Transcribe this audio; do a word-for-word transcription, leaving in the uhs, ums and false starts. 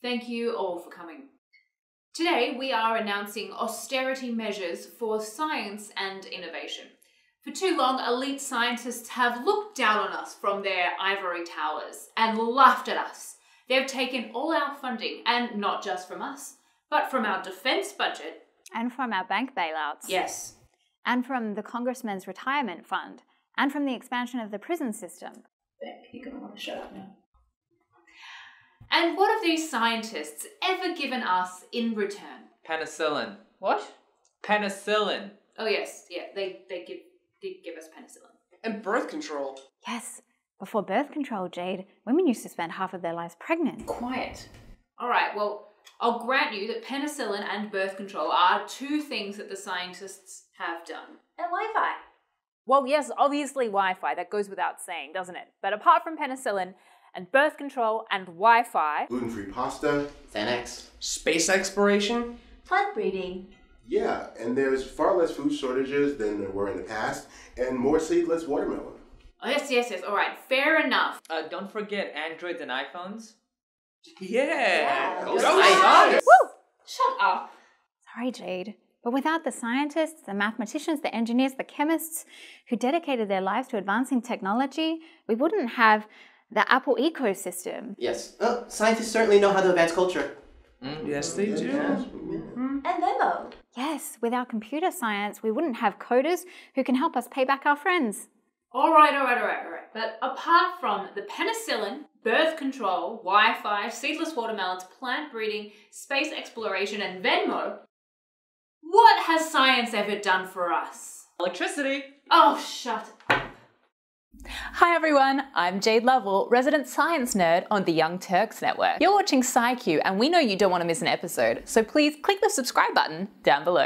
Thank you all for coming. Today we are announcing austerity measures for science and innovation. For too long, elite scientists have looked down on us from their ivory towers and laughed at us. They've taken all our funding, and not just from us, but from our defense budget. And from our bank bailouts. Yes. And from the Congressman's retirement fund. And from the expansion of the prison system. Beck, you're going to want to shut up now. And what have these scientists ever given us in return? Penicillin. What? Penicillin. Oh yes, yeah, they, they give, did give us penicillin. And birth control. Yes. Before birth control, Jade, women used to spend half of their lives pregnant. Quiet. All right, well, I'll grant you that penicillin and birth control are two things that the scientists have done. And Wi-Fi. Well, yes, obviously Wi-Fi, that goes without saying, doesn't it? But apart from penicillin and birth control and Wi-Fi... Gluten-free pasta. Xanax. Space exploration. Plant breeding. Yeah, and there's far less food shortages than there were in the past, and more seedless watermelon. Oh, yes, yes, yes. All right, fair enough. Uh, don't forget Androids and iPhones. Yeah. Yeah. Go Go science. Woo! Shut up. Sorry, Jade. But without the scientists, the mathematicians, the engineers, the chemists who dedicated their lives to advancing technology, we wouldn't have the Apple ecosystem. Yes. Oh, scientists certainly know how to advance culture. Mm. Yes, they do. Yes. And Venmo. Yes, without computer science, we wouldn't have coders who can help us pay back our friends. All right, all right, all right, all right. But apart from the penicillin, birth control, Wi-Fi, seedless watermelons, plant breeding, space exploration, and Venmo, what has science ever done for us? Electricity. Oh, shut up. Hi everyone, I'm Jayde Lovell, resident science nerd on the Young Turks Network. You're watching SciQ and we know you don't want to miss an episode, so please click the subscribe button down below.